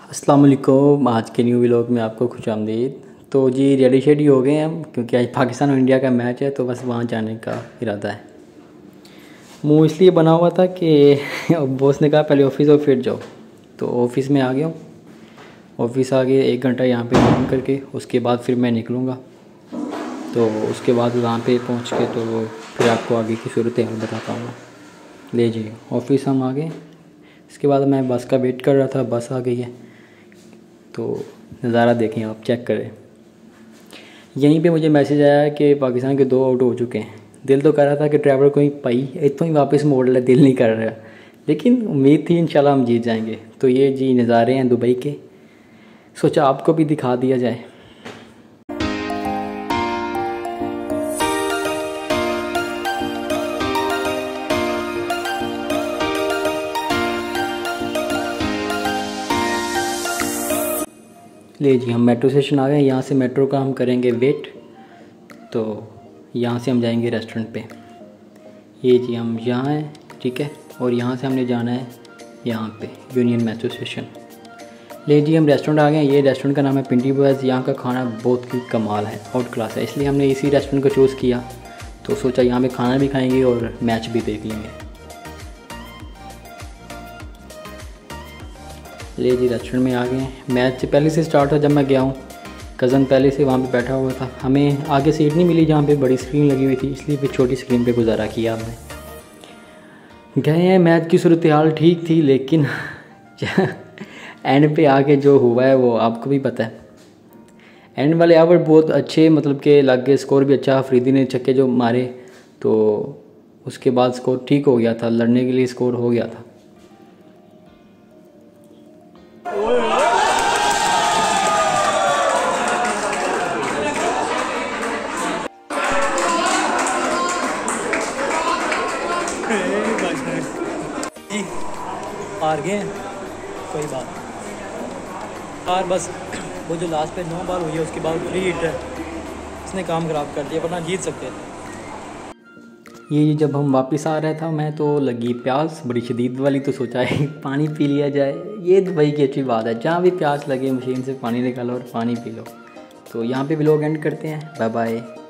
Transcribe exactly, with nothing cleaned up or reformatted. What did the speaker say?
अस्सलाम वालेकुम। आज के न्यू व्लॉग में आपको खुशामदीद। तो जी रेडी शेडी हो गए हैं हम, क्योंकि आज पाकिस्तान और इंडिया का मैच है, तो बस वहाँ जाने का इरादा है। मुँह इसलिए बना हुआ था कि बॉस ने कहा पहले ऑफिस और फिर जाओ, तो ऑफिस में आ गया हूँ। ऑफिस आ गए, एक घंटा यहाँ पे काम करके उसके बाद फिर मैं निकलूँगा। तो उसके बाद वहाँ पे पहुँच के तो फिर आपको आगे की सूरत हाल बताता हूँ। ले जी ऑफिस हम आ गए। इसके बाद मैं बस का वेट कर रहा था, बस आ गई है। तो नज़ारा देखें आप, चेक करें। यहीं पे मुझे मैसेज आया कि पाकिस्तान के दो आउट हो चुके हैं। दिल तो कर रहा था कि ड्राइवर को ही पाई इतों ही वापस मोड़ ले, दिल नहीं कर रहा, लेकिन उम्मीद थी इंशाल्लाह हम जीत जाएंगे। तो ये जी नज़ारे हैं दुबई के, सोचा आपको भी दिखा दिया जाए। ले जी हम मेट्रो स्टेशन आ गए। यहाँ से मेट्रो का हम करेंगे वेट, तो यहाँ से हम जाएंगे रेस्टोरेंट पे। ये जी हम यहाँ हैं, ठीक है। और यहाँ से हमने जाना है यहाँ पे यूनियन मेट्रो स्टेशन। ले जी हम रेस्टोरेंट आ गए। ये रेस्टोरेंट का नाम है पिंडी बॉयज़। यहाँ का खाना बहुत ही कमाल है, आउट क्लास है, इसलिए हमने इसी रेस्टोरेंट को चूज़ किया। तो सोचा यहाँ पे खाना भी खाएँगे और मैच भी देख लेंगे। ले जी रेस्टोरेंट में आ गए। मैच पहले से स्टार्ट था जब मैं गया हूँ। कज़न पहले से वहाँ पे बैठा हुआ था। हमें आगे सीट नहीं मिली जहाँ पे बड़ी स्क्रीन लगी हुई थी, इसलिए फिर छोटी स्क्रीन पे गुजारा किया हमने। गए हैं, मैच की सूरत हाल ठीक थी, लेकिन एंड पे आके जो हुआ है वो आपको भी पता है। एंड वाले ओवर बहुत अच्छे, मतलब कि लग गए, स्कोर भी अच्छा। अफरीदी ने छक्के जो मारे तो उसके बाद स्कोर ठीक हो गया था, लड़ने के लिए स्कोर हो गया था। हार गए हैं, कोई बात हार, बस वो जो लास्ट पे नौ बार हुई है उसके बाद फ्री हिट है, इसने काम ख़राब कर दिया, वरना जीत सकते थे। ये जब हम वापस आ रहा था मैं, तो लगी प्यास बड़ी शदीद वाली, तो सोचा है पानी पी लिया जाए। ये दुबई की अच्छी बात है, जहाँ भी प्यास लगे मशीन से पानी निकालो और पानी पी लो। तो यहाँ पे व्लॉग एंड करते हैं। Bye bye.